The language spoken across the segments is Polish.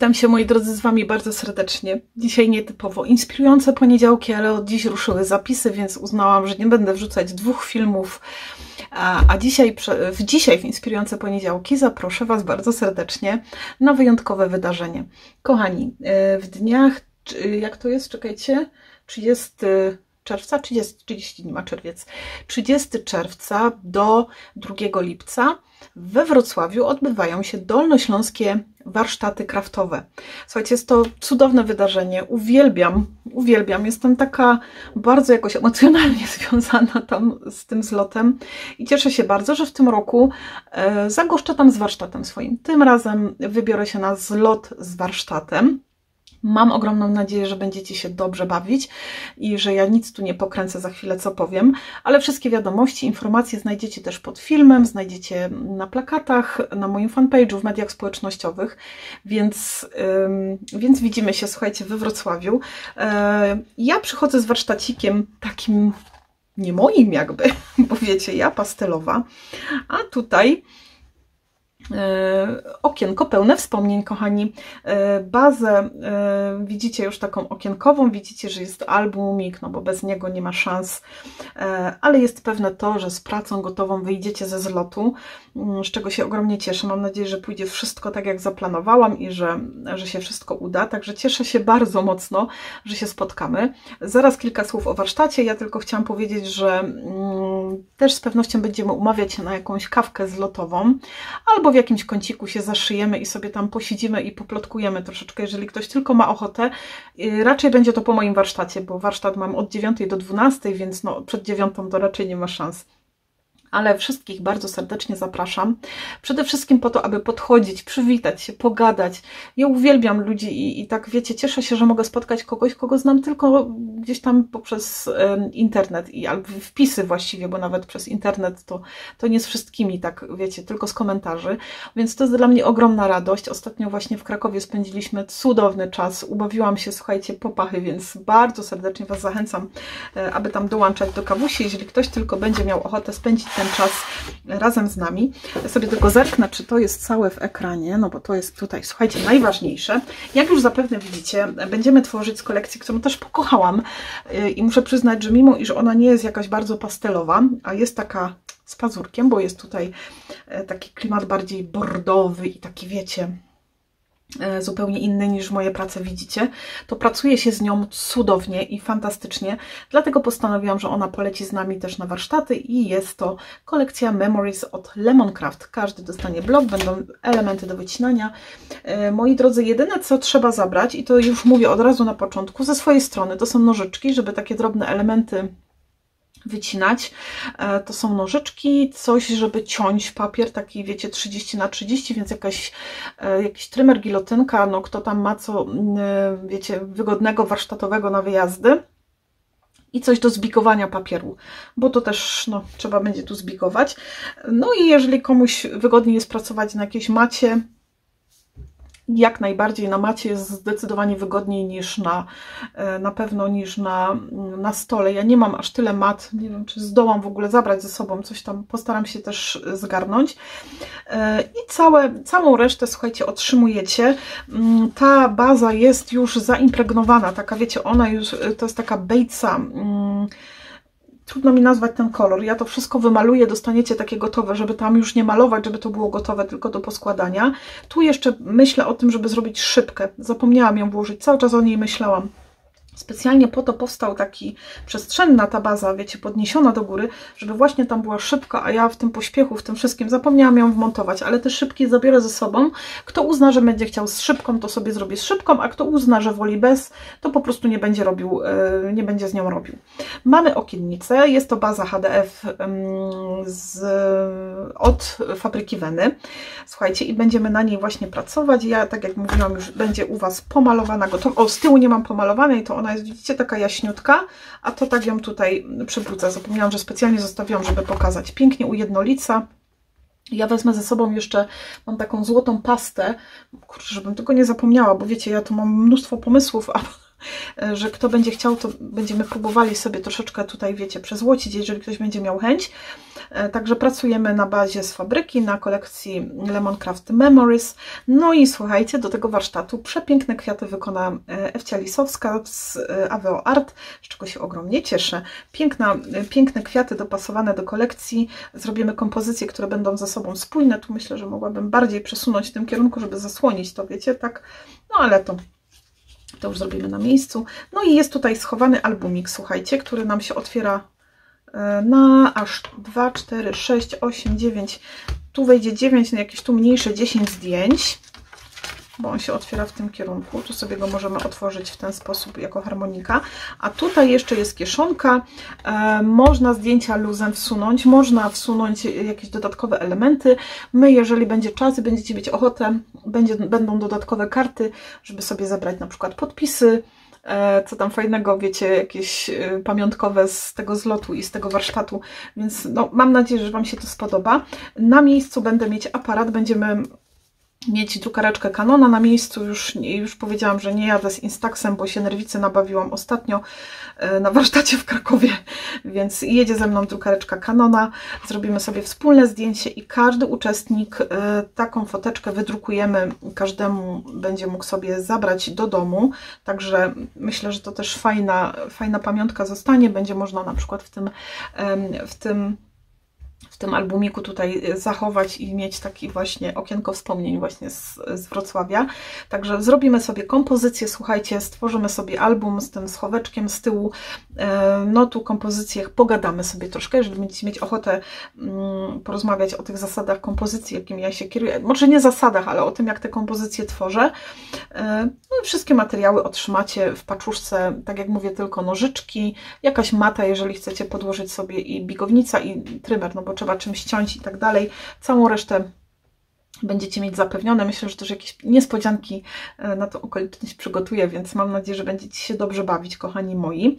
Witam się, moi drodzy, z Wami bardzo serdecznie. Dzisiaj nietypowo inspirujące poniedziałki, ale od dziś ruszyły zapisy, więc uznałam, że nie będę wrzucać dwóch filmów. A dzisiaj w inspirujące poniedziałki zaproszę Was bardzo serdecznie na wyjątkowe wydarzenie. Kochani, w dniach, jak to jest? Czekajcie, 30 czerwca, 30 dni ma czerwiec, 30 czerwca do 2 lipca we Wrocławiu odbywają się dolnośląskie warsztaty kraftowe. Słuchajcie, jest to cudowne wydarzenie, uwielbiam, jestem taka bardzo jakoś emocjonalnie związana tam z tym zlotem i cieszę się bardzo, że w tym roku zagoszczę tam z warsztatem swoim. Tym razem wybiorę się na zlot z warsztatem. Mam ogromną nadzieję, że będziecie się dobrze bawić i że ja nic tu nie pokręcę za chwilę, co powiem, ale wszystkie wiadomości, informacje znajdziecie też pod filmem, znajdziecie na plakatach, na moim fanpage'u, w mediach społecznościowych, więc widzimy się, słuchajcie, we Wrocławiu. Ja przychodzę z warsztacikiem takim nie moim jakby, bo wiecie, ja pastelowa, a tutaj okienko pełne wspomnień, kochani. Bazę widzicie już taką okienkową, widzicie, że jest albumik, no bo bez niego nie ma szans, ale jest pewne to, że z pracą gotową wyjdziecie ze zlotu, z czego się ogromnie cieszę. Mam nadzieję, że pójdzie wszystko tak, jak zaplanowałam i że się wszystko uda, także cieszę się bardzo mocno, że się spotkamy. Zaraz kilka słów o warsztacie, ja tylko chciałam powiedzieć, że też z pewnością będziemy umawiać się na jakąś kawkę zlotową, albo w jakimś kąciku się zaszyjemy i sobie tam posiedzimy i poplotkujemy troszeczkę, jeżeli ktoś tylko ma ochotę. Raczej będzie to po moim warsztacie, bo warsztat mam od 9 do 12, więc no, przed 9 to raczej nie ma szans. Ale wszystkich bardzo serdecznie zapraszam. Przede wszystkim po to, aby podchodzić, przywitać się, pogadać. Ja uwielbiam ludzi i tak wiecie, cieszę się, że mogę spotkać kogoś, kogo znam tylko gdzieś tam poprzez internet albo wpisy właściwie, bo nawet przez internet to nie z wszystkimi, tak wiecie, tylko z komentarzy. Więc to jest dla mnie ogromna radość. Ostatnio właśnie w Krakowie spędziliśmy cudowny czas. Ubawiłam się, słuchajcie, po pachy, więc bardzo serdecznie Was zachęcam, aby tam dołączać do kawusi, jeżeli ktoś tylko będzie miał ochotę spędzić ten czas razem z nami. Ja sobie tylko zerknę, czy to jest całe w ekranie, no bo to jest tutaj, słuchajcie, najważniejsze. Jak już zapewne widzicie, będziemy tworzyć z kolekcji, którą też pokochałam i muszę przyznać, że mimo iż ona nie jest jakaś bardzo pastelowa, a jest taka z pazurkiem, bo jest tutaj taki klimat bardziej bordowy i taki, wiecie, zupełnie inny niż moje prace widzicie, to pracuje się z nią cudownie i fantastycznie, dlatego postanowiłam, że ona poleci z nami też na warsztaty i jest to kolekcja Memories od Lemoncraft. Każdy dostanie blok, będą elementy do wycinania. Moi drodzy, jedyne co trzeba zabrać, i to już mówię od razu na początku, ze swojej strony, to są nożyczki, żeby takie drobne elementy wycinać. To są nożyczki, coś, żeby ciąć papier, taki wiecie, 30 na 30, więc jakiś trymer, gilotynka, no kto tam ma co, wiecie, wygodnego, warsztatowego na wyjazdy. I coś do zbikowania papieru, bo to też no, trzeba będzie tu zbikować. No i jeżeli komuś wygodniej jest pracować na jakiejś macie, jak najbardziej na macie jest zdecydowanie wygodniej niż na pewno niż na stole. Ja nie mam aż tyle mat, nie wiem, czy zdołam w ogóle zabrać ze sobą, coś tam postaram się też zgarnąć. I całą resztę, słuchajcie, otrzymujecie. Ta baza jest już zaimpregnowana, taka wiecie, ona już, to jest taka bejca, trudno mi nazwać ten kolor. Ja to wszystko wymaluję, dostaniecie takie gotowe, żeby tam już nie malować, żeby to było gotowe tylko do poskładania. Tu jeszcze myślę o tym, żeby zrobić szybkę. Zapomniałam ją włożyć, cały czas o niej myślałam. Specjalnie po to powstał taki przestrzenna ta baza, wiecie, podniesiona do góry, żeby właśnie tam była szybka, a ja w tym pośpiechu, w tym wszystkim zapomniałam ją wmontować, ale te szybkie zabiorę ze sobą. Kto uzna, że będzie chciał z szybką, to sobie zrobi z szybką, a kto uzna, że woli bez, to po prostu nie będzie robił, nie będzie z nią robił. Mamy okiennicę, jest to baza HDF od fabryki Weny. Słuchajcie, i będziemy na niej właśnie pracować. Ja, tak jak mówiłam, już będzie u Was pomalowana, gotowa. O, z tyłu nie mam pomalowanej, to ona jest, widzicie, taka jaśniutka, a to tak ją tutaj przybrudzę. Zapomniałam, że specjalnie zostawiłam, żeby pokazać. Pięknie ujednolica. Ja wezmę ze sobą jeszcze, mam taką złotą pastę, kurczę, żebym tego nie zapomniała, bo wiecie, ja tu mam mnóstwo pomysłów, że kto będzie chciał, to będziemy próbowali sobie troszeczkę tutaj, wiecie, przezłocić, jeżeli ktoś będzie miał chęć. Także pracujemy na bazie z fabryki, na kolekcji Lemoncraft Memories. No i słuchajcie, do tego warsztatu przepiękne kwiaty wykona Ewcia Lisowska z Aveo Art, z czego się ogromnie cieszę. Piękne kwiaty dopasowane do kolekcji. Zrobimy kompozycje, które będą ze sobą spójne. Tu myślę, że mogłabym bardziej przesunąć w tym kierunku, żeby zasłonić to, wiecie, tak. No ale to już zrobimy na miejscu. No i jest tutaj schowany albumik, słuchajcie, który nam się otwiera na aż 2, 4, 6, 8, 9. Tu wejdzie 9, no jakieś tu mniejsze 10 zdjęć, bo on się otwiera w tym kierunku. Tu sobie go możemy otworzyć w ten sposób jako harmonika. A tutaj jeszcze jest kieszonka. Można zdjęcia luzem wsunąć, można wsunąć jakieś dodatkowe elementy. My, jeżeli będzie czas i będziecie mieć ochotę, będą dodatkowe karty, żeby sobie zabrać na przykład podpisy, co tam fajnego, wiecie, jakieś pamiątkowe z tego zlotu i z tego warsztatu, więc no, mam nadzieję, że Wam się to spodoba. Na miejscu będę mieć aparat, będziemy mieć drukareczkę Canona na miejscu. Już powiedziałam, że nie jadę z Instaxem, bo się nerwicy nabawiłam ostatnio na warsztacie w Krakowie, więc jedzie ze mną drukareczka Canona. Zrobimy sobie wspólne zdjęcie i każdy uczestnik taką foteczkę wydrukujemy. Każdemu będzie mógł sobie zabrać do domu, także myślę, że to też fajna pamiątka zostanie. Będzie można na przykład w tym albumiku tutaj zachować i mieć taki właśnie okienko wspomnień właśnie z Wrocławia. Także zrobimy sobie kompozycję, słuchajcie, stworzymy sobie album z tym schoweczkiem z tyłu. No tu kompozycjach pogadamy sobie troszkę, jeżeli będziecie mieć ochotę porozmawiać o tych zasadach kompozycji, jakimi ja się kieruję. Może nie zasadach, ale o tym, jak te kompozycje tworzę. No i wszystkie materiały otrzymacie w paczuszce, tak jak mówię, tylko nożyczki, jakaś mata, jeżeli chcecie podłożyć sobie, i bigownica, i trymer, no bo trzeba czymś ciąć i tak dalej. Całą resztę będziecie mieć zapewnione. Myślę, że też jakieś niespodzianki na tą okoliczność przygotuję, więc mam nadzieję, że będziecie się dobrze bawić, kochani moi.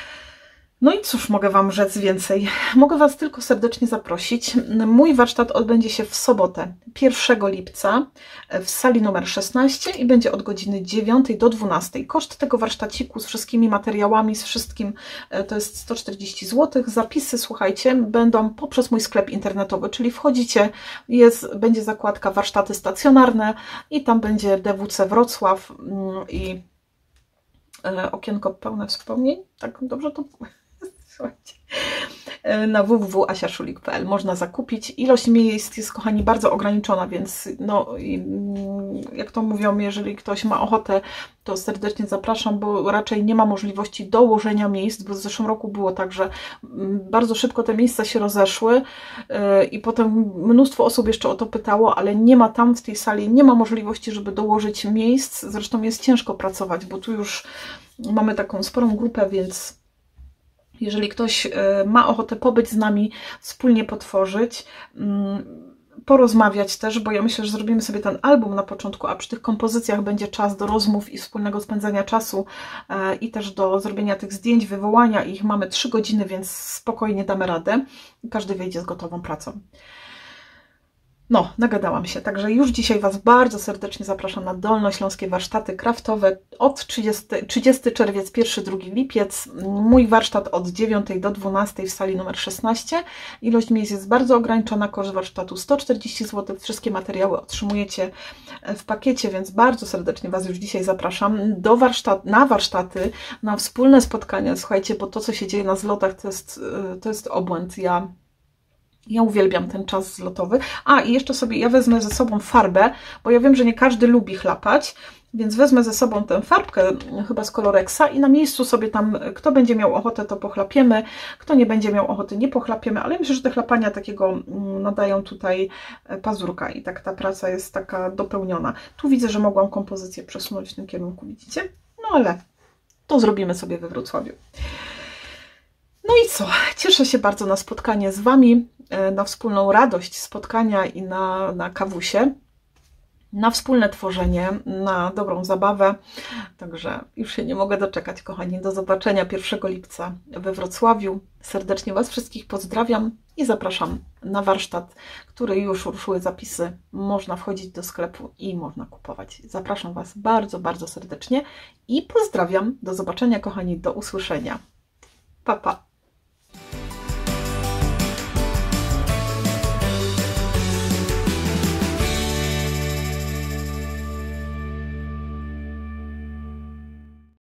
No i cóż mogę Wam rzec więcej? Mogę Was tylko serdecznie zaprosić. Mój warsztat odbędzie się w sobotę, 1 lipca w sali numer 16 i będzie od godziny 9 do 12. Koszt tego warsztaciku z wszystkimi materiałami, z wszystkim to jest 140 zł. Zapisy, słuchajcie, będą poprzez mój sklep internetowy, czyli wchodzicie, będzie zakładka warsztaty stacjonarne i tam będzie DWC Wrocław i okienko pełne wspomnień. Tak dobrze to... Słuchajcie, na www.asiaszulik.pl można zakupić. Ilość miejsc jest, kochani, bardzo ograniczona, więc no, jak to mówią, jeżeli ktoś ma ochotę, to serdecznie zapraszam, bo raczej nie ma możliwości dołożenia miejsc, bo w zeszłym roku było tak, że bardzo szybko te miejsca się rozeszły i potem mnóstwo osób jeszcze o to pytało, ale nie ma tam w tej sali, nie ma możliwości, żeby dołożyć miejsc. Zresztą jest ciężko pracować, bo tu już mamy taką sporą grupę, więc jeżeli ktoś ma ochotę pobyć z nami, wspólnie potworzyć, porozmawiać też, bo ja myślę, że zrobimy sobie ten album na początku, a przy tych kompozycjach będzie czas do rozmów i wspólnego spędzania czasu i też do zrobienia tych zdjęć, wywołania ich. Mamy 3 godziny, więc spokojnie damy radę. Każdy wyjdzie z gotową pracą. No, nagadałam się, także już dzisiaj Was bardzo serdecznie zapraszam na Dolnośląskie Warsztaty Kraftowe od 30 czerwiec, 1-2 lipiec. Mój warsztat od 9 do 12 w sali numer 16. Ilość miejsc jest bardzo ograniczona, koszt warsztatu 140 zł. Wszystkie materiały otrzymujecie w pakiecie, więc bardzo serdecznie Was już dzisiaj zapraszam na warsztaty, na wspólne spotkania. Słuchajcie, bo to, co się dzieje na zlotach, to jest obłęd. Ja uwielbiam ten czas zlotowy. A, i jeszcze sobie ja wezmę ze sobą farbę, bo ja wiem, że nie każdy lubi chlapać, więc wezmę ze sobą tę farbkę, chyba z Colorexa, i na miejscu sobie tam, kto będzie miał ochotę, to pochlapiemy, kto nie będzie miał ochoty, nie pochlapiemy, ale myślę, że te chlapania takiego nadają tutaj pazurka i tak ta praca jest taka dopełniona. Tu widzę, że mogłam kompozycję przesunąć w tym kierunku, widzicie? No ale to zrobimy sobie we Wrocławiu. No i co? Cieszę się bardzo na spotkanie z Wami, na wspólną radość spotkania i na kawusie. na wspólne tworzenie, na dobrą zabawę. Także już się nie mogę doczekać, kochani. Do zobaczenia 1 lipca we Wrocławiu. Serdecznie Was wszystkich pozdrawiam i zapraszam na warsztat, który już ruszyły zapisy. Można wchodzić do sklepu i można kupować. Zapraszam Was bardzo, bardzo serdecznie i pozdrawiam. Do zobaczenia, kochani. Do usłyszenia. Pa, pa.